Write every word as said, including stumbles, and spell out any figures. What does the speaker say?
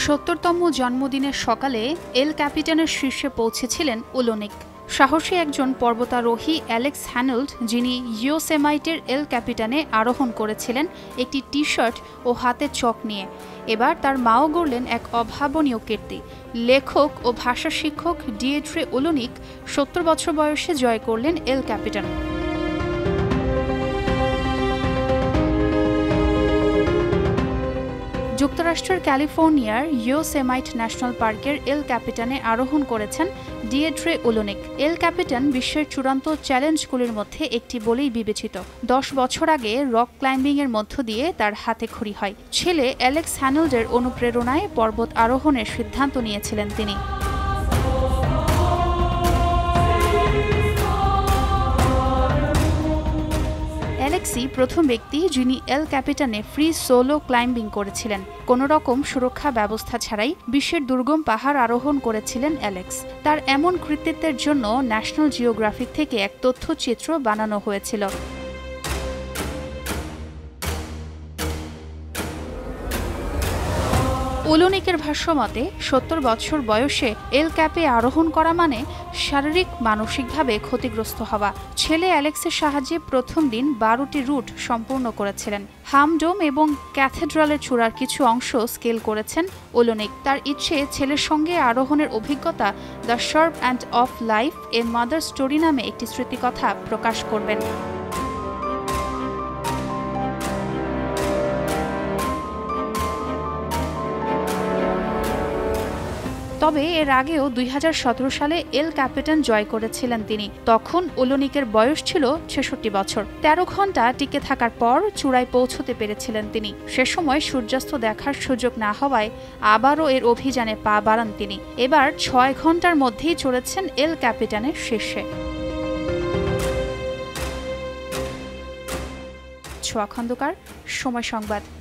সত্তরতম জন্মদিনের সকালে এল ক্যাপিটানের শীর্ষে পৌঁছেছিলেন ওলোনিক। সাহসী একজন পর্বতারোহী অ্যালেক্স হ্যানল্ড, যিনি ইয়োসেমাইটের এল ক্যাপিটানে আরোহণ করেছিলেন একটি টি শার্ট ও হাতে চক নিয়ে। এবার তার মাও গড়লেন এক অভাবনীয় কীর্তি। লেখক ও ভাষা শিক্ষক ডিয়েড্রে ওলোনিক সত্তর বছর বয়সে জয় করলেন এল ক্যাপিটান। যুক্তরাষ্ট্রের ক্যালিফোর্নিয়ার ইয়োসেমাইট ন্যাশনাল পার্কের এল ক্যাপিটানে আরোহণ করেছেন ডিয়েড্রে ওলোনিক। এল ক্যাপিটান বিশ্বের চূড়ান্ত চ্যালেঞ্জগুলির মধ্যে একটি বলেই বিবেচিত। দশ বছর আগে রক ক্লাইম্বিংয়ের মধ্য দিয়ে তার হাতে খড়ি হয়। ছেলে অ্যালেক্স হ্যানল্ডের অনুপ্রেরণায় পর্বত আরোহণের সিদ্ধান্ত নিয়েছিলেন তিনি। অ্যালেক্সি প্রথম ব্যক্তি যিনি এল ক্যাপিটানে ফ্রি সোলো ক্লাইম্বিং করেছিলেন। কোনো রকম সুরক্ষা ব্যবস্থা ছাড়াই বিশ্বের দুর্গম পাহাড় আরোহণ করেছিলেন অ্যালেক্স। তার এমন কৃতিত্বের জন্য ন্যাশনাল জিওগ্রাফিক থেকে এক তথ্যচিত্র বানানো হয়েছিল। ওলোনিকের ভাষ্যমতে সত্তর বছর বয়সে এল ক্যাপে আরোহণ করা মানে শারীরিক মানসিকভাবে ক্ষতিগ্রস্ত হওয়া। ছেলে অ্যালেক্সের সাহায্যে প্রথম দিন বারোটি রুট সম্পূর্ণ করেছিলেন। হামডোম এবং ক্যাথেড্রালের চূড়ার কিছু অংশ স্কেল করেছেন ওলোনিক। তার ইচ্ছে ছেলের সঙ্গে আরোহণের অভিজ্ঞতা the sharp end of life a mother story নামে একটি স্মৃতিকথা প্রকাশ করবেন। তবে এর আগেও দুই হাজার সতেরো সালে এল ক্যাপিটান জয় করেছিলেন তিনি। তখন ওলোনিকের বয়স ছিল ছেষট্টি বছর। তেরো ঘন্টা টিকে থাকার পর চূড়ায় পৌঁছতে পেরেছিলেন তিনি। সে সময় সূর্যাস্ত দেখার সুযোগ না হওয়ায় আবারও এর অভিযানে পা বাড়ান তিনি। এবার ছয় ঘন্টার মধ্যেই চড়েছেন এল ক্যাপিটানের শীর্ষে। ছোয়া খন্দকার, সময় সংবাদ।